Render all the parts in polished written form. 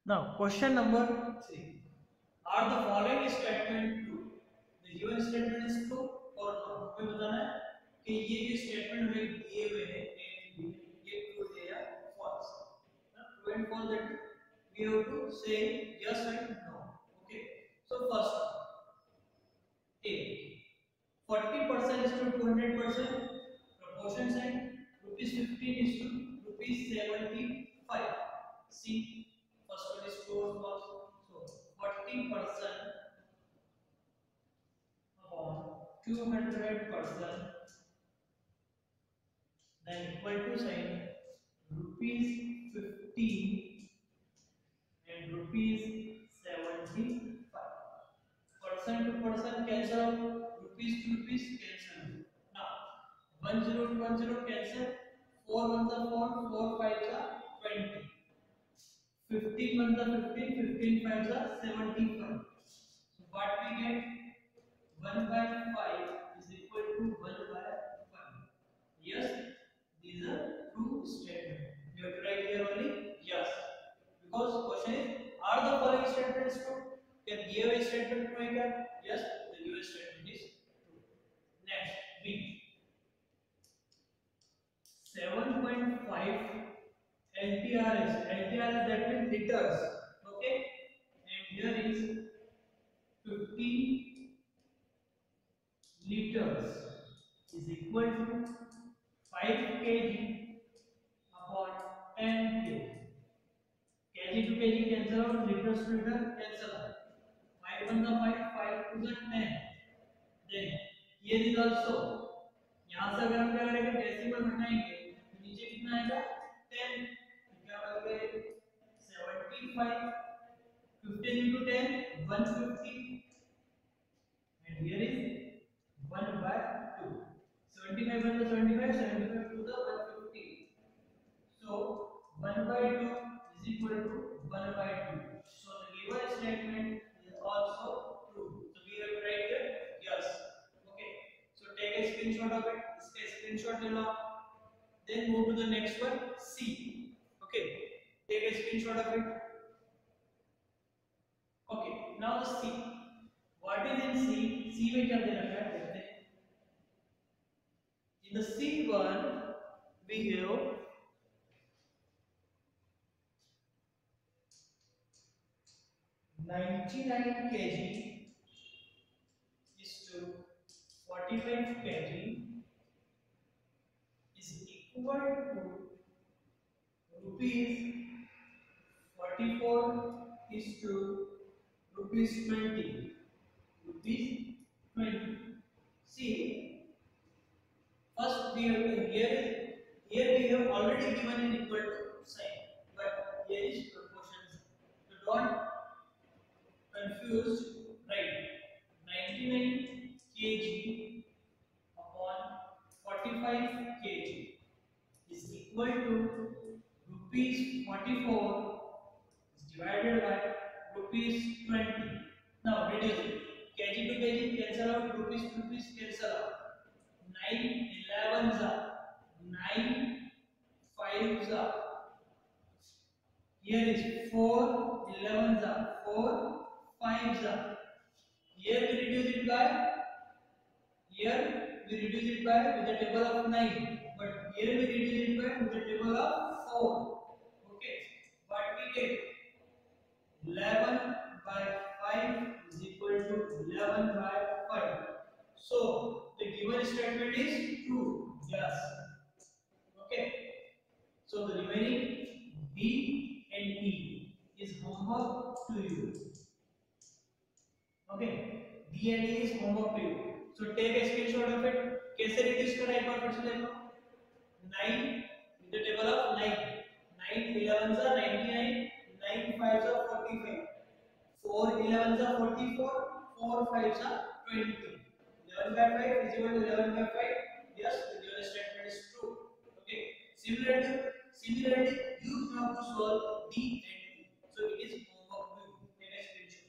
Now, question number 3. Are the following statement true? The given statement is true or not? हमें बताना है कि ये जो स्टेटमेंट हमें दिए हुए हैं A and B, ये true है या false. True and false that we have to say yes and no. Okay. So first one, A. 40% is to 200%. Proportion sign. Rupees 15 is to rupees 75. C. First one is true or false. So 40% upon 200%, then equal to sign rupees 15 and rupees 75. Percent to percent cancel out, rupees to rupees cancel out. Now 10 to 10 cancel, 4 ones are 4, 4 fives are 20. 15 ones are 15, 15 fives are 75. So what we get, 1 by 5 is equal to 1 by 5. Yes, these are true statement. You have to write here only yes. Because question is, are the following statements true? Can give a statement true है क्या? Yes, the given statement is true. Next, B. 7.5 LTRS. LTRS that means liters. Okay, and here is 50 liters is equal to 5 kg upon 10 kg. Kg to kg cancel out, liters to liter cancel out. 5 1 the 5, 5 2 the 10. Then here is also, यहाँ से अगर हम क्या करेंगे decimal हटाएंगे तो नीचे कितना आएगा 10. तो क्या होगा 75. 15 into 10 150. And here is 1 by 2. 75 1 the 75, 75 to the 150. So 1 by 2 is equal to 1 by 2. So the given statement is also true. So we have to write here yes. Okay. So take a screenshot of it. इसका screenshot ले लो. Then move to the next one, C. Okay. Take a screenshot of it. Okay. Now the C. What is in C? C में क्या दे रखा है देखते हैं. In the C1 we have 99 kg is to 45 kg is equal to rupees 44 is to rupees 20. Rupees 20. See, first we have here we have already given an equal to sign, but here is proportion. So don't confused, right? 99 kg upon 45 kg is equal to rupees 44 is divided by rupees 20. Now reduce it. Kg to kg cancel out, rupees to rupees cancel out. 9 11s are 9 5s are. Here is 4 11s are 4 5s are. Here we reduce it by, here we reduce it by with a table of 9, but here we reduce it by with a table of 4. Okay, what we get 11 by 5 is equal to 11 by 5. So the given statement is true. Yes. Okay. So the remaining B and E is homework to you. Okay, D and E is homework to you. So take a screenshot of it. कैसे reduce करना एक बार फिर से देखो. 9 with the table of 9. 9 11s are 99. 9 5s are 45. 4 11s are 44. 4 5s are 20. 11 by 5 is equal to 11 by 5. Yes, the given statement is true. Okay. Similarly, you have to solve D and E. So it is homework to you. Take a screenshot.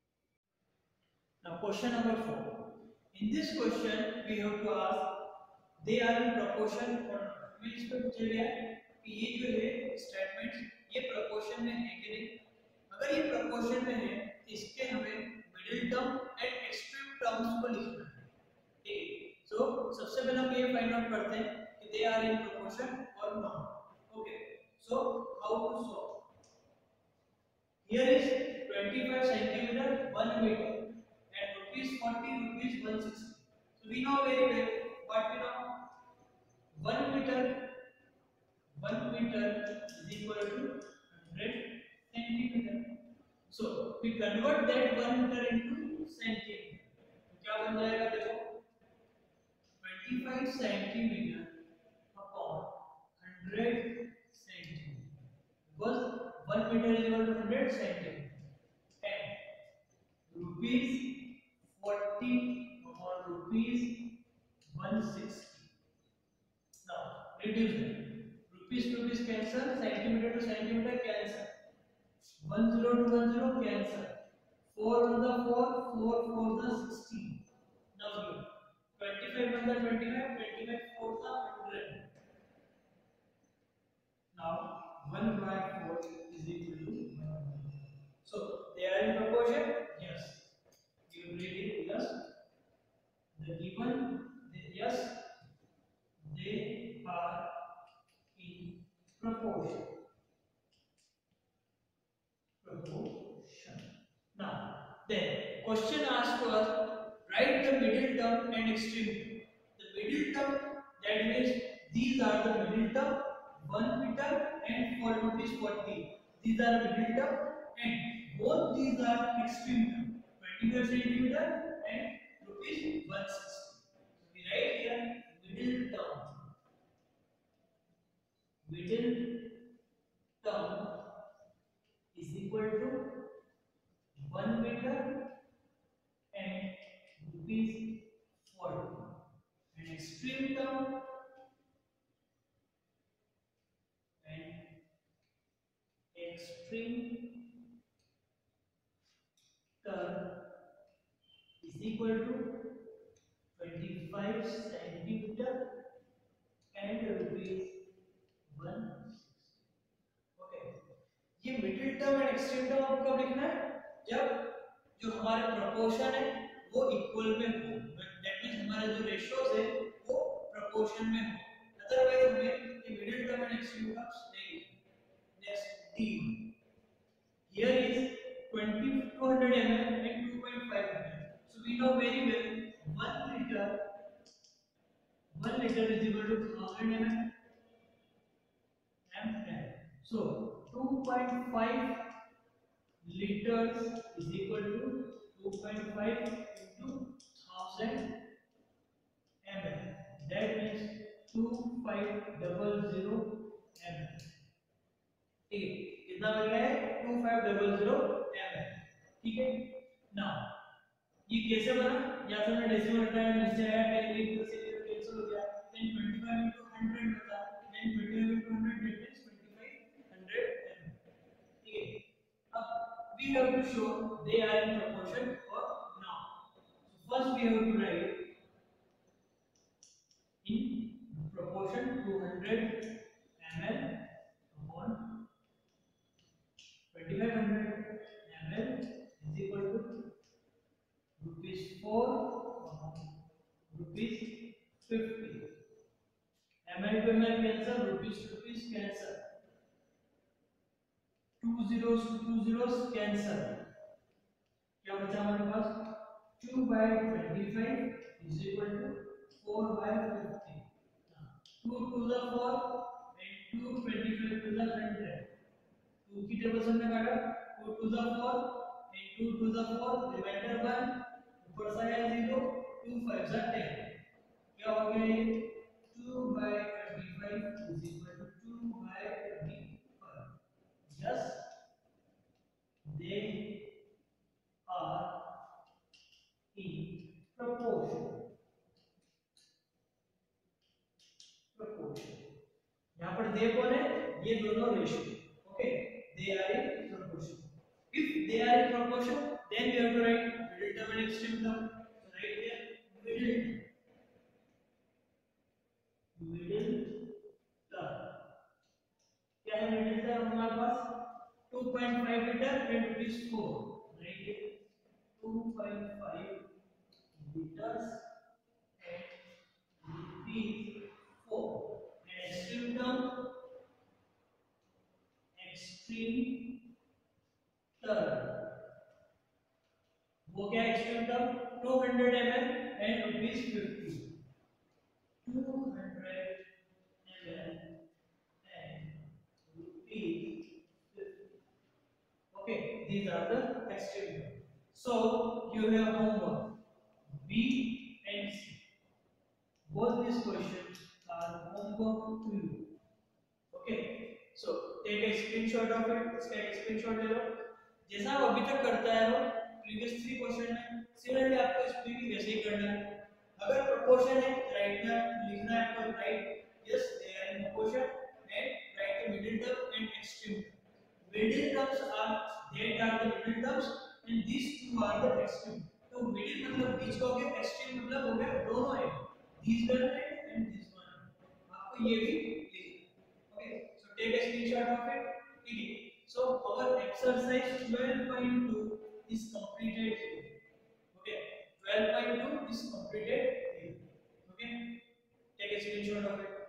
Now question number 4. In this question we have to ask they are in proportion or not. हमें इस पे पूछा गया है कि ये जो है स्टेटमेंट ये प्रोपोर्शन में है कि नहीं। अगर ये प्रोपोर्शन में है तो इसके हमें middle term and extreme terms को लिखना है। ठीक है, सो सबसे पहले हम ये फाइंड आउट करते हैं कि they are in proportion or not. Okay, so how to solve. Here is 25 centimeter 1 meter and rupees 40 rupees 160. So we know very well what we know. 1 meter 1 meter is equal to 100 centimeter. So we convert that 1 meter into centimeter. तो क्या बन जाएगा देखो 25 centimeter upon 100 centimeter. Because 1 meter is equal to 100 centimeter. And rupees 40 upon rupees 160. Now reduce them. Rupees to rupees cancel, centimeter to centimeter cancel. 10 to 10 cancel. 4 on the 4, 4 for the 16. Now here 25 on the 25, 25 for the 100. Now 1 by 4 is equal to 1. So they are in proportion? Yes. You read it? Yes. The given, yes, they are in proportion. Proportion. Now, then question asks us write the middle term and extreme term. The middle term, that means these are the middle term 1 meter and 4 rupees 40. These are middle term and both these are extreme term 25 centimeter and rupees 160. So we write here middle term. Middle term is equal to 1 meter and rupees 40. And extreme term and extreme term is equal to 25 centimeter and rupees 160. Okay, ये middle term and extreme term आपको कब लिखना है जब जो हमारे proportion है वो इक्वल में हो। दैट मींस हमारे जो रेशियोज है वो प्रोपोर्शन में हो। अदरवाइज हमें ये middle term and extreme terms नहीं लिखना। Next D, here is 2200 ml and 2.5 ml. So we know very well 1 liter is equal to 1000 ml. So 2.5 liters is equal to 2.5 into 1000 ml. That means 2500 ml. ठीक है, कितना बन गया है 2500 ml। ठीक है, नाउ ये कैसे बना, या तो मैं डेसिमल हटाया नीचे आया 10 लीटर से कैंसिल हो गया, then 25 into 100 बचा, then 25 into 100 that means 2500 ml। ठीक है, अब we have to show they are in proportion or not। So first we have to write in proportion 200 ml upon 2500 ml is equal to rupees 4 rupees 50। ml to ml cancel, rupees to rupees cancel, 2 zeros to 2 zeros cancel। क्या बचा हमारे पास 2 by 25 is equal to 4 by 50। 2 to the 4 and 2 25 to the 100। 2 की table से हमने काटा 2 to the 4 and 2 to the 4 remainder 1 ऊपर से आया 0 2 5 जा 10। क्या हो गया ये 2 by 25 is equal to 2 by 25। yes they are in proportion। यहाँ पर दे कौन है, ये दोनों ratio. Okay, they are in proportion। if they are in proportion then we have to write middle term and extreme term। So write here middle हमारे पास 2.5 litre and ₹4 right 2.5 liters and ₹4 and extreme term वो क्या extreme term 200 ml and ₹50 200 ml and ₹50 okay these are the extreme term so you have homework B and C both these questions are homework to you okay so take a screenshot of it इसका एक screenshot ले लो जैसा आप अभी तक करता है वो प्रीवियस 3 क्वेश्चन में सिमिलरली आपको इस पे भी वैसे ही करना है अगर प्रोपोर्शन है राइट लिखना है तो right yes they are in proportion and write the middle term and extreme middle terms are that are the middle terms and these two are the extreme तो middle मतलब बीच का हो गया extreme मतलब हो गया दोनों है these one and this one आपको ये भी लिखना okay so take a screenshot of it ठीक है so our exercise 12.2 is completed here okay 12.2 is completed here okay take a screenshot of it